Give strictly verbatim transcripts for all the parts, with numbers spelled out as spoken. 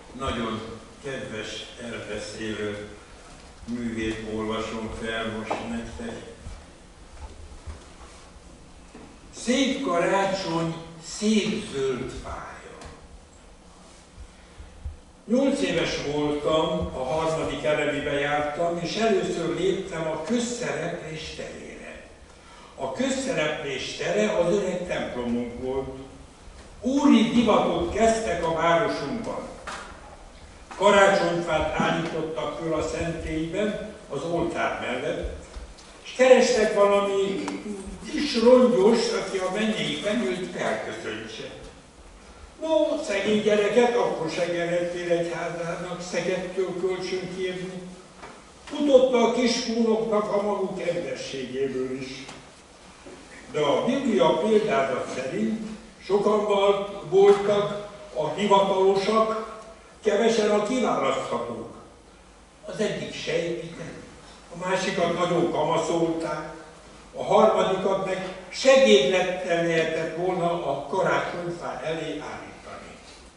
nagyon kedves elbeszélő művét olvasom fel most nektek. Szép karácsony, szép zöld fája. Nyolc éves voltam, a harmadik elemibe jártam, és először léptem a közszereplés terére. A közszereplés tere az öreg templomunk volt. Úri divatot kezdtek a városunkban. Karácsonyfát állítottak föl a szentélyben, az oltár mellett, és kerestek valami kis rongyos, aki a mennyei fenyőt felköszöntse. No, szegény gyereket akkor se gerjedtél egyházának Szegedtől kölcsön kérni. Futotta a kiskúnoknak a maguk emberségéből is. De a Biblia példázat szerint sokan voltak a hivatalosak, kevesen a kiválaszthatók. Az egyik sejtített, a másikat nagyon kamaszolták, a harmadikat meg segédlettel lehetett volna a karácsonyfá elé állítani.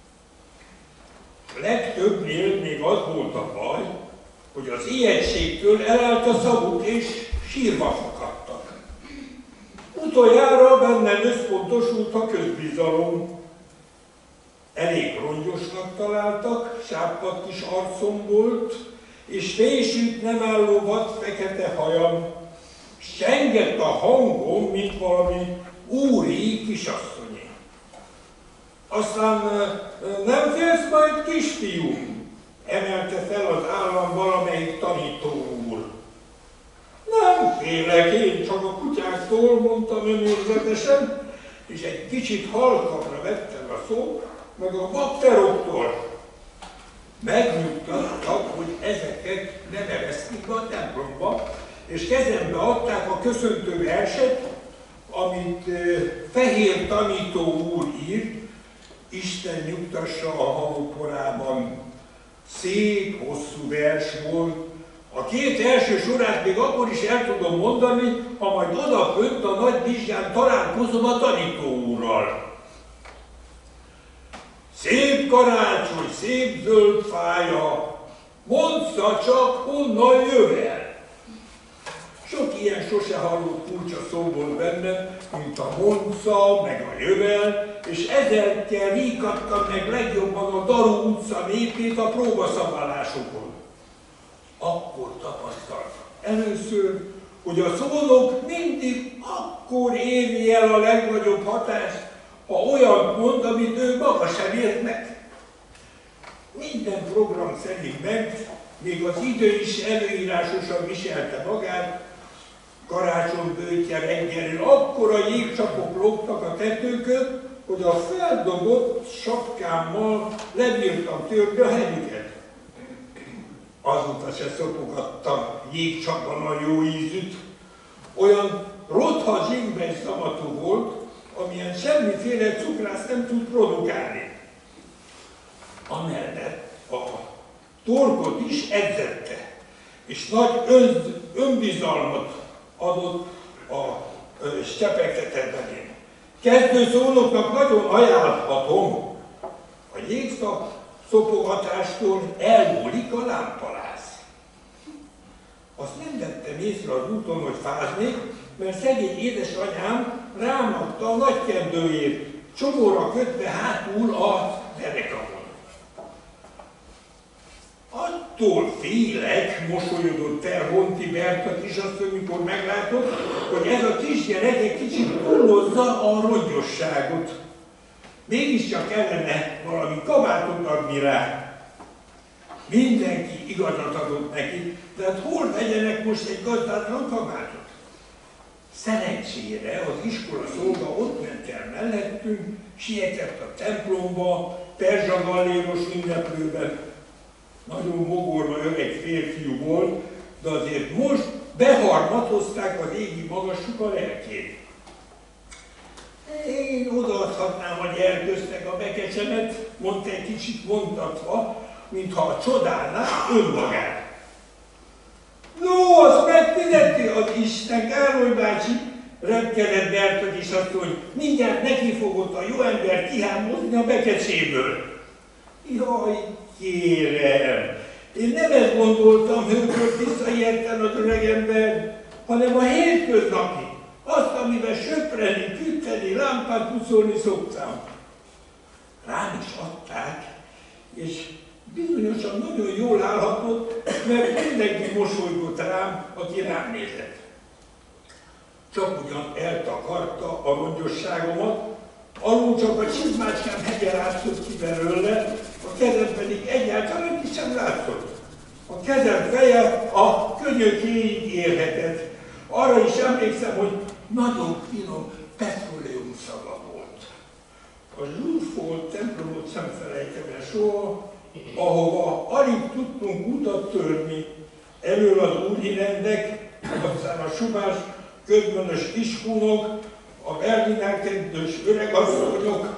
A legtöbbnél még az volt a baj, hogy az ijegységtől elállt a szavuk és sírva fakadtak. Utoljára bennem összpontosult a közbizalom. Elég rongyosnak találtak, sápadt kis arcom volt, és fésült nem álló vad fekete hajam. Sengett a hangom, mint valami úri kisasszonyé. Aztán nem félsz majd, kisfiú? Emelte fel az állam valamelyik tanító úr. Nem félek, én csak a kutyáktól, mondtam önérzetesen, és egy kicsit halkabbra vettem a szót, meg a bakteroktól. Megnyugtattak, hogy ezeket ne nevezték be a templomba, és kezembe adták a köszöntő verset, amit Fehér tanító úr írt, Isten nyugtassa a halóporában. Szép, hosszú vers volt. A két első sorát még akkor is el tudom mondani, ha majd odafönt a nagy vizsgán találkozom a tanító úrral. Szép karácsony, szép zöld fája, mondsza csak, honnan jövel. Sok ilyen sose hallott furcsa szó volt bennem, mint a mondsza, meg a jövel, és ezekkel ríkadtam meg legjobban a Daru utca népét a próbaszabálásokon. Akkor tapasztaltam először, hogy a szónok mindig akkor éri el a legnagyobb hatást, ha olyan mond, amit ő maga sem ért meg. Minden program szerint ment, még az idő is előírásosan viselte magát, karácsonybőtje reggelén akkora jégcsapok lógtak a tetőkön, hogy a feldobott sapkámmal lebírtam törni a helyüket. Azóta se szopogattam jégcsapban a jó ízűt. Olyan rotha zsinkben szavatú volt, amilyen semmiféle cukrászt nem tud produkálni. Amellett a torkot is edzette, és nagy ön, önbizalmat adott a csepegtetetben. Kezdőszónoknak nagyon ajánlhatom, a jégszak szopogatástól elmúlik a lámpalász. Azt nem vettem észre az úton, hogy fáznék, mert szegény édesanyám rám adta a nagykendőjét, csomóra kötve hátul a derekamon. Attól félek, mosolyodott el Honti Berta kisasszony, mikor meglátott, hogy ez a kisgyerek egy kicsit túlozza a rongyosságot. Mégiscsak kellene valami kabátot adni rá. Mindenki igazat adott neki, de hát hol vegyenek most egy gazdátlan kabátot? Szerencsére az iskola szolga ott ment el mellettünk, sietett a templomba, perzsa galléros ünneplőben. Nagyon mogorva öreg férfiú volt, de azért most beharmatozták az égi magassuk a lelkét. Én odaadhatnám a gyerkőznek a bekecsemet, mondta egy kicsit mondtatva, mintha csodálná önmagát. No, azt megfizeti az Isten, Károly bácsi, repkedett Berta kisasszony, mindjárt neki fogott a jó ember kihámozni a bekecséből. Jaj, kérem! Én nem ezt gondoltam, hogy visszaérten az öregember, hanem a hétköznapi, azt, amivel söpreni, küldeni, lámpát pucolni szoktam. Rám is adták, és bizonyosan nagyon jól állhatott, mert mindenki mosolygott rám, aki rám nézett. Csak ugyan eltakarta a rongyosságomat, alul csak a csizmácskám hegye látszott ki belőle, a kezem pedig egyáltalán ki sem látszott. A kezem feje a könyökéig érhetett. Arra is emlékszem, hogy nagyon finom petroleum szaga volt. A zsúfolt templomot sem felejtem el soha, ahova alig tudtunk utat törni. Elől az úri rendek, aztán a subás, közbönös kiskunok, a berlinálkedős öregasszonyok.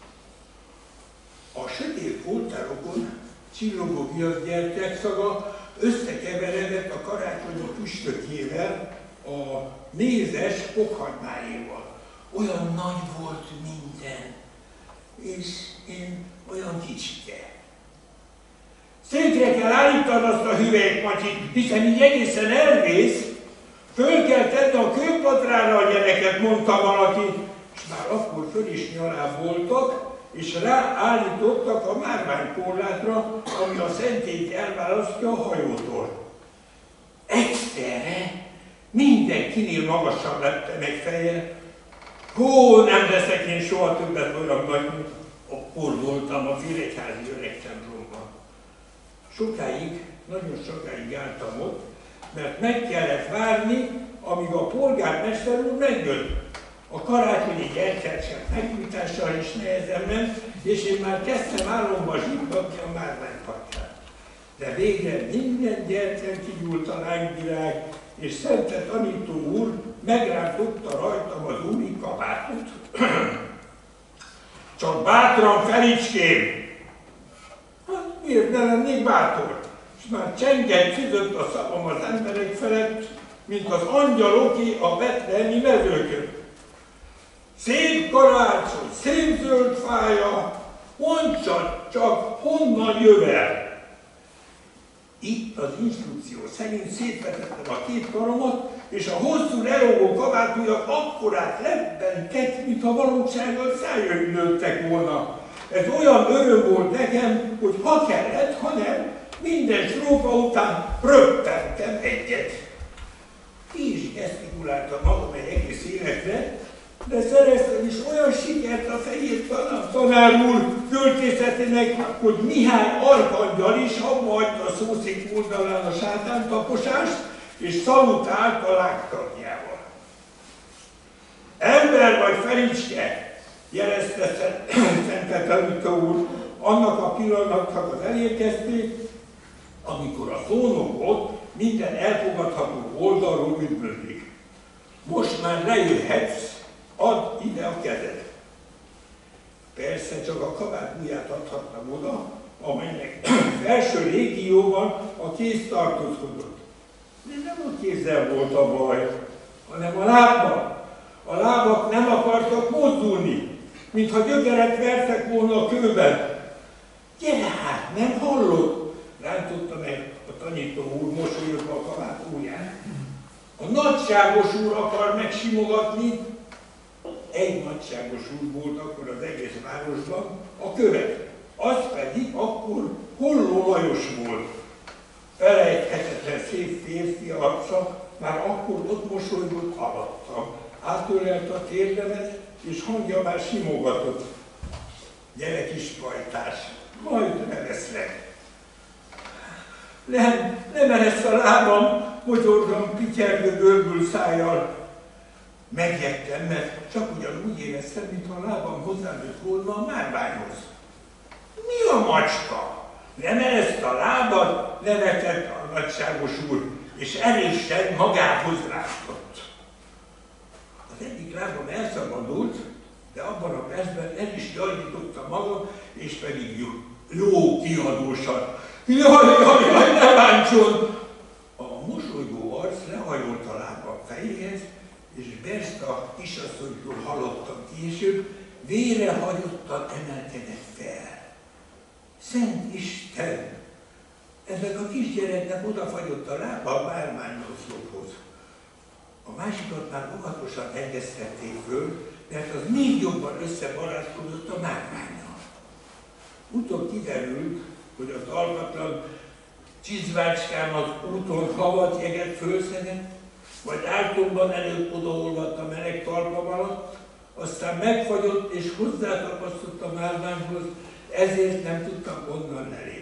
A sötét oltárokon csillogó viaszgyertyák szaga összekeveredett a karácsonyi püspökjével, a mézes fokhagymájéval. Olyan nagy volt minden, és én olyan kicsike. Székre kell állítani azt a hüvelykmacsit, hiszen így egészen elvész. Föl kell tenni a kőpadrára a gyereket, mondta valaki, és már akkor föl is nyalá voltak, és ráállítottak a márványkorlátra, ami a szentélyt elválasztja a hajótól. Egyszerre mindenkinél magasabb lettem egy fejjel. Hó, nem leszek én soha többet olyan nagy, mint akkor voltam a Félegyházi öreg templomban. Sokáig, nagyon sokáig álltam ott, mert meg kellett várni, amíg a polgármester úr megjött. A karácsonyi gyertyácskák megnyújtással is nehezen ment, és én már kezdtem álomba zsibbatni a márványpadját. De végre minden gyertyán kigyúlt a lángvirág, és Szente tanító úr megrántotta rajtam az úri kabátot. Csak bátran, Felicském! Hát miért ne lennék bátor? És már csenget fizött a szavam az emberek felett, mint az angyaloké a betlehemi mezőkön. Szép karácsony, szép zöld fája, mondja csak, honnan jövel? Itt az instrukció szerint szétvetettem a két karomat, és a hosszú lerogó kabátújak akkorát lebbentett, mintha valósággal szájön nőttek volna. Ez olyan öröm volt nekem, hogy ha kellett, ha nem, minden strófa után röppentem egyet. Ki is gesztikuláltam magam egy egész életre, de szereztem is olyan sikert a fehér tanár úr költészetének, hogy Mihály arkangyal is abba hagyta a szószék oldalán a sátántaposást, és szalutált a lágtagjával. Ember vagy, Felicske, jelezte Szente tanító úr, annak a pillanatnak az elérkezték, amikor a szónokot minden elfogadható oldalról üdvözlik. Most már lejöhetsz, add ide a kezed. Persze csak a kabátbujját adhattam oda, amelynek felső régióban a kéz tartózkodott. De nem a kézzel volt a baj, hanem a lábban. A lábak nem akartak mozdulni, mintha gyökeret vertek volna a kőben. Gyere hát, nem hallod? Rántotta meg a tanító úr mosolyogva a kabát ujján. A nagyságos úr akar megsimogatni. Egy nagyságos úr volt akkor az egész városban, a követ. Az pedig akkor Holló Lajos volt. Felejthetetlen szép férfi arca, már akkor ott mosolygott alattam. Átölelte a térdemet, és hangja már simogatott. Gyere, kis pajtás, majd leveszlek. Nem, nem eresz a lábam, mogyorgam pityergő görbül szájjal. Megjettem, mert csak ugyanúgy éreztem, mintha a lábam hozzájött volna a márványhoz. Mi a macska? Nem ereszt a lábad, nevetett a nagyságos úr, és erésen magához rántott. Az egyik lábam elszabadult, de abban a percben el is jajnította maga, és pedig jó, jó kiadósan. Jaj, jaj, jaj, ne bántson! A mosolygó arc lehajolt a lábam fejéhez, és Berszka kisasszonytól hallottam később, vérehagyottan emelkedett fel. Szent Isten! Ennek a kisgyereknek odafagyott a lába a bálványoszlophoz. A másikat már óvatosan hegyeztették föl, mert az még jobban összebarátkozott a márvánnyal. Utóbb kiderült, hogy a talpatlan csizmácskám az úton havat, jeget fölszedett, majd áltomban előbb odaolvadt a meleg talpam alatt, aztán megfagyott és hozzátapasztott a márványhoz, ezért nem tudtam onnan lelépni.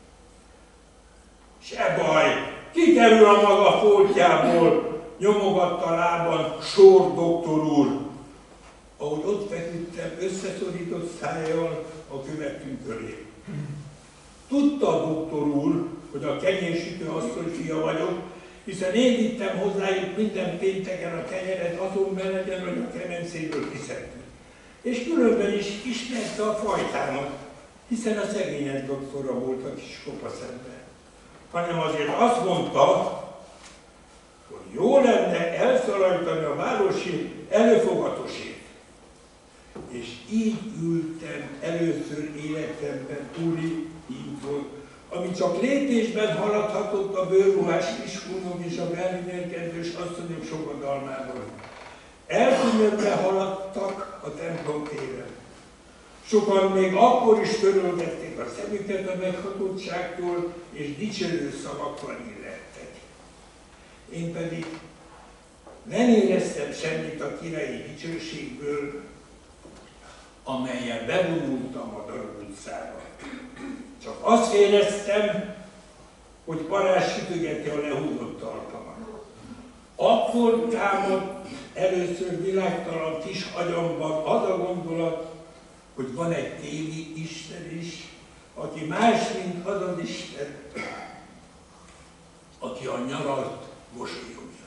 Se baj, kikerül a maga foltjából, nyomogatta lábban Sor doktor úr. Ahogy ott feküdtem, összeszorított szájjal a követünk köré. Tudta a doktor úr, hogy a kenyérsütő asszony fia vagyok, hiszen én vittem hozzájuk minden pénteken a kenyeret azon melegen, hogy a kemencéből kiszedtük. És különben is ismerte a fajtámat, hiszen a szegényes doktora volt a kis kopaszember. Hanem azért azt mondta, hogy jó lenne elszalajtani a városi előfogatosért. És így ültem először életemben úri hívon, ami csak lépésben haladhatott a bőrruhás kiskunok és a berlinerkedős asszonyok sokodalmában. Eltűnőbbre haladtak a templom téren. Sokan még akkor is törölgették a szemüket a meghatottságtól, és dicsérő szavakkal illettek. Én pedig nem éreztem semmit a királyi dicsőségből, amellyel bevonultam a Darab utcába. Csak azt éreztem, hogy parázs sütögeti a lehúzott talpamat. Akkor támadt először világtalan kis agyamban az a gondolat, hogy van egy téli Isten is, aki más, mint az az Isten, aki a nyaralt mosolyogja.